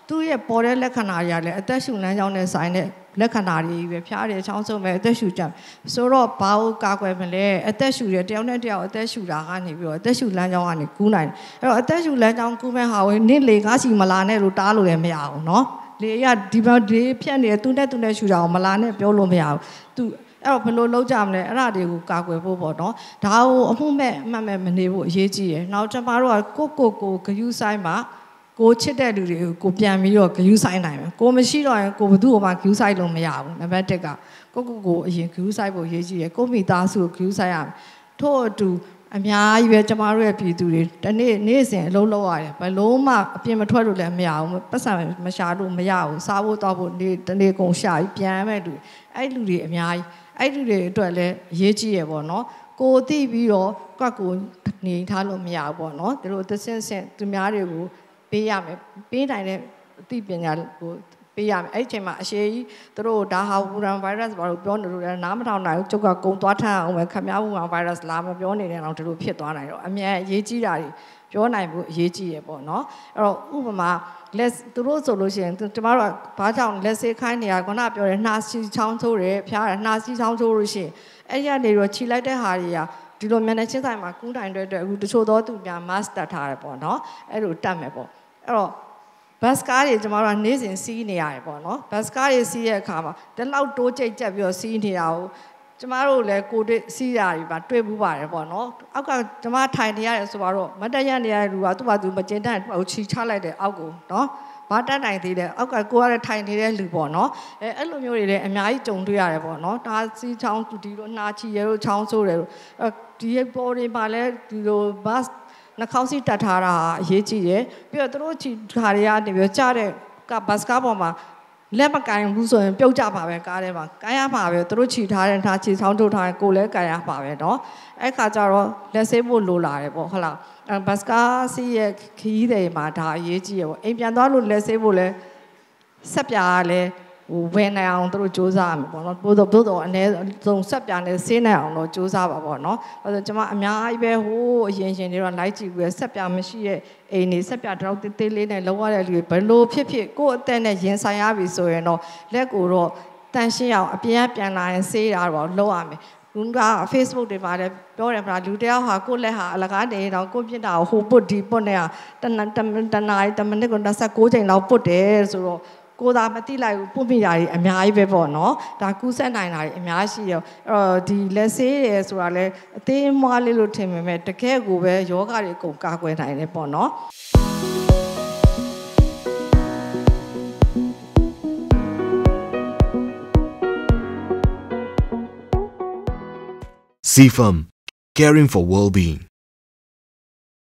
သူ့ရဲ့ပေါ်တဲ့လက္ခဏာတွေကလည်းအသက်ရှူလမ်းကြောင်းနဲ့ဆိုင်တဲ့လက္ခဏာတွေပဲဖျားတယ်ချောင်းဆုံးပဲအသက်ရှူကြဆိုတော့ဘာလို့ကာကွယ်မလဲအသက်ရှူတယ်တယောက်နဲ့တယောက်အသက်ရှူတာကနေပြီးတော့အသက်ရှူလမ်းကြောင်းကနေကူးနိုင်တယ်အဲ့တော့အသက်ရှူလမ်းကြောင်းကူးမဲ့ဟာဝင်နေ့လေကားစီမလာနဲ့လို့တားလို့လည်းမရဘူးเนาะလေကဒီဘက်ဒီဖြတ်နေတယ်သူနဲ့ရှူတာကိုမလာနဲ့ပြောလို့မရဘူးသူအဲ့တော့ဘယ်လိုလုပ်ကြမလဲအဲ့ဒါတွေကိုကာကွယ်ဖို့ပေါ့နော်ဒါကိုအမှုမဲ့အမှတ်မဲ့မနေဖို့အရေးကြီးရယ်နောက်ကျွန်တော်တို့ကကိုဂယူးဆိုင်မှာကိုချစ်တဲ့လူတွေကိုပြန်ပြီးတော့ဂယူးဆိုင်နိုင်မယ်ကိုမရှိတော့ရင်ကိုဘသူ့ကိုမှဂယူးဆိုင်လို့မရဘူးနံပါတ်1ကကိုအရင်ဂယူးဆိုင်ဖို့အရေးကြီးရယ်ကိုမိသားစုကိုဂယူးဆိုင်ရမယ်ထို့အတူအများကြီးပဲကျမတို့ရဲ့ပြည်သူတွေတနေ့စဉ်အလုံးလုံးရတယ်ဘယ်လုံးမှအပြင်မထွက်လို့လည်းမရဘူးပတ်စံမရှာလို့မရဘူးစားဖို့တောက်ဖို့တနေ့ကုန်ရှာပြီးပြန်မဲ့လူအဲ့လူတွေအများကြီးအဲ့လူတွေအတွက်လည်းအရေးကြီးရယ်ပေါ့နော်ကိုသိပြီးတော့ကိုနေထားလို့မရဘူးပေါ့နော်ဒီလိုသစင်းစင်သူများတွေကိုပေးရမယ်ပေးနိုင်တဲ့အသိပညာကိုပေးရမယ်အဲ့ဒီအချိန်မှာအရှိကြီးသူတို့ဒါဟာဝူရန်ဗိုင်းရပ်စ်ဘာလို့ပြောနေလို့လဲနားမထောင်နိုင်ဘူးကျုပ်ကကုံသွားထမ်းအောင်ပဲခမည်းဝူရန်ဗိုင်းရပ်စ်လာမပြောနေတယ်တော့ဒီလိုဖြစ်သွားနိုင်တော့အမြန်အရေးကြီးတာတွေပြောနိုင်ဖို့အရေးကြီးရပေါ့နော်အဲ့တော့ဥပမာလက်သူတို့ဆိုလို့ရှိရင်ကျမတို့ကဘာကြောင့်လက်ဆေးခိုင်းနေရခုနပြောတယ်နှာစီချောင်းဆိုးတယ်ဖျားတယ်နှာစီချောင်းဆိုးလို့ရှိရင်အဲ့ဒီကနေတော့ခြိလိုက်တဲ့ဟာတွေကဒီလိုမျက်နှာချင်းဆိုင်မှာကူးတိုင်တဲ့အတွက်အခုတချို့သောသူများ mask တက်ထားတယ်ပေါ့နော်အဲ့လိုတက်မယ်ပေါ့အဲ့တော့ဘတ်စကားတွေကျမတို့ကနေ့စဉ်စီးနေရတယ်ပေါ့နော်ဘတ်စကားတွေစီးရဲ့အခါမှာဒီလောက်တိုးကြိတ်ကြက်ပြီးတော့စီးနေတာကိုကျမတို့လည်းကိုတွေ့စီးတာတွေပါတွေ့ဘူးပါတယ်ပေါ့နော်အောက်ကကျမထိုင်နေရတယ်ဆိုတော့မတက်ရနေရတဲ့လူကသူ့ဘာသူမကျင်တတ်ဟိုခြိချလိုက်တဲ့အောက်ကိုနော်ဘာတက်နိုင်သေးတယ်အောက်ကကိုရတဲ့ထိုင်နေတဲ့လူပေါ့နော်အဲ့လိုမျိုးတွေလည်းအများကြီးကြုံတွေ့ရတယ်ပေါ့နော်ဒါစီးချောင်းဒီလိုနှာချီရဲလို့ချောင်းဆိုးတယ်လို့ဒီပေါ်တွေမှာလည်းဒီလိုဘတ်နှာခေါင်းစီးတက်ထားတာအရေးကြီးတယ်ပြီးတော့သူတို့ခြိခါတွေကနေပြီးကြားတဲ့ဘတ်စကားပေါ်မှာလက်မကန်ဘူးဆိုရင်ပြုတ်ကြပါပဲကားထဲမှာကန်ရပါပဲသူတို့ခြိထားတဲ့ထားခြိချောင်းထုတ်ထားရင်ကိုလည်းကန်ရပါပဲเนาะအဲ့ခါကျတော့လက်ဆေးဖို့လိုလာတယ်ပေါ့ဟုတ်လားဘတ်စကားစီးရဲ့ခီးတွေမှာဒါအရေးကြီးရပေါ့အိမ်ပြန်သွားလို့လက်ဆေးဖို့လဲဆက်ပြားလဲဟိုဝယ်နိုင်အောင်သူတို့စူးစမ်းရမယ်ပေါ့နော်ဘို့တော့အနည်းဆုံးဆက်ပြားနဲ့ဆေးနိုင်အောင်တော့စူးစမ်းပါပေါ့နော်အဲဆိုကျွန်မအများကြီးပဲဟိုးအရင်တွေတော့လိုက်ကြည့်ပြီးဆက်ပြားမရှိတဲ့အိမ်နေဆက်ပြားတော့တေးလေးနဲ့လောက်ရတဲ့လူတွေဘယ်လိုဖြစ်ကိုယ့်အသက်နဲ့ရင်ဆိုင်ရပြီဆိုရင်တော့လက်ကိုတော့တန်ရှင်းအောင်အပြင်ပြန်လာရင်ဆေးတာတော့လောက်ရမယ်လူက Facebook တွေမှာလည်းပြောတယ်ဗျာလူတယောက်ဟာကိုယ့်လက်ဟာအလကားနေတော့ကိုယ့်ပြစ်တာကိုဟိုပုတ်ဒီပုတ်နဲ့တနာရီ10မိနစ်ကို29ချိန်လောက်ပုတ်တယ်ဆိုတော့ကိုသာမသိလိုက်ဘူးပုတ်မိတာတွေအများကြီးပဲပေါ့နော်ဒါကူးဆက်နိုင်တာတွေအများကြီးရောအဲ့တော့ဒီလက်ဆေးတယ်ဆိုတာလဲအသေးမွားလေးလို့ထင်ပေမဲ့တကယ်ကိုပဲယောဂတွေအကုန်ကာကွယ်နိုင်တယ်ပေါ့နော် CFM, caring for well-being.